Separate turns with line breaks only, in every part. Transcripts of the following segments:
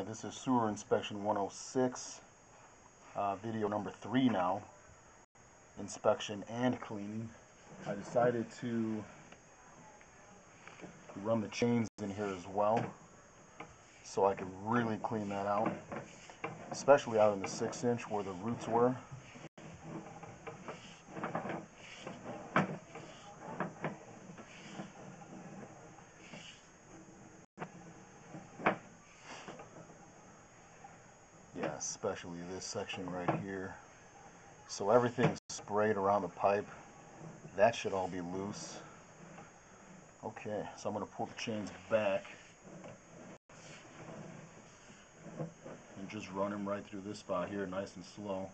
This is Sewer Inspection 106, video number 3 now, inspection and cleaning. I decided to run the chains in here as well, so I could really clean that out, especially out in the 6-inch where the roots were. Yeah, especially this section right here. So everything's sprayed around the pipe. That should all be loose. Okay, so I'm going to pull the chains back and just run them right through this spot here, nice and slow.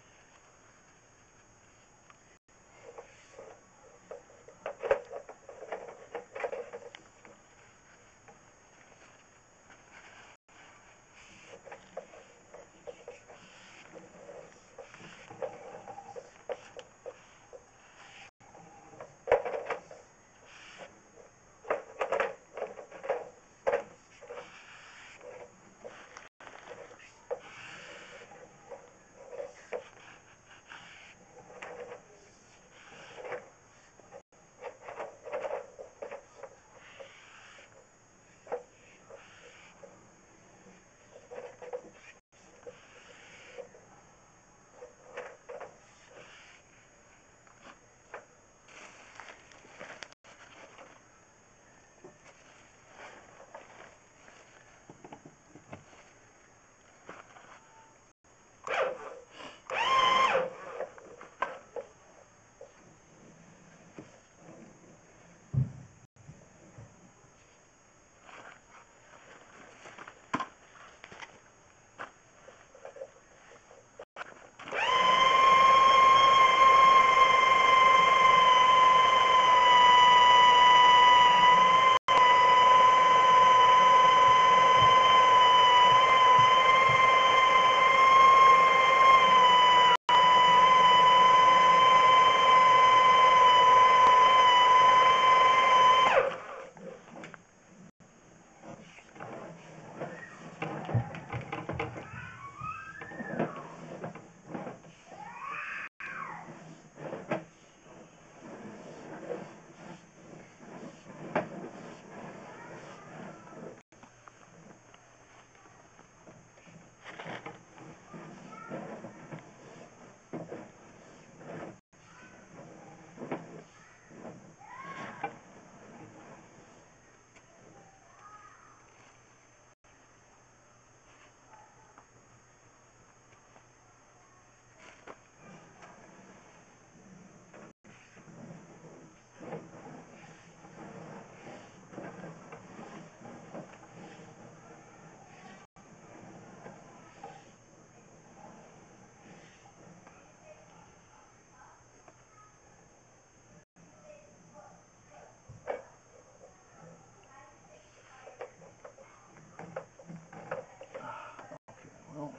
Well,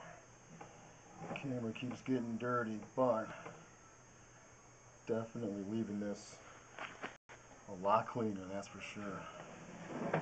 the camera keeps getting dirty, but definitely leaving this a lot cleaner, that's for sure.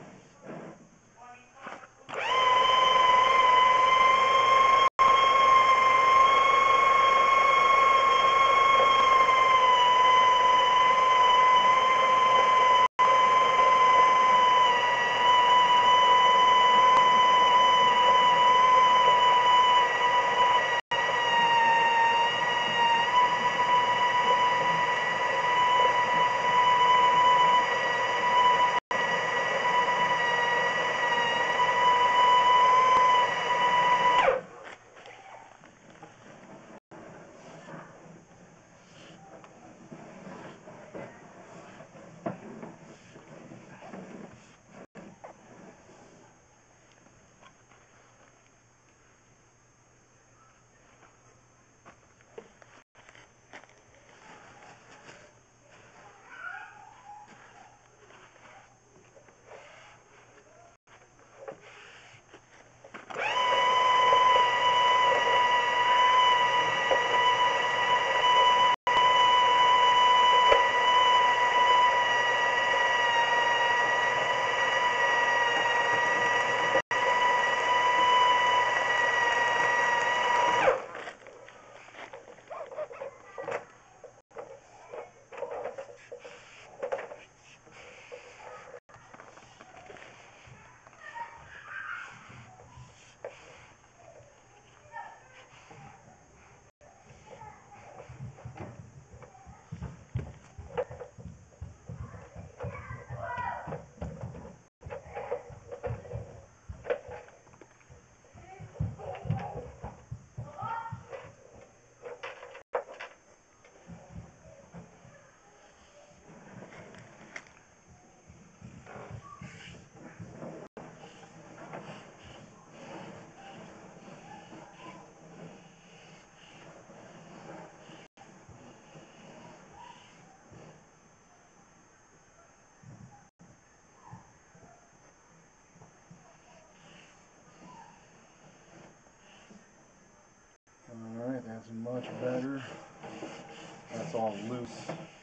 much better. That's all loose.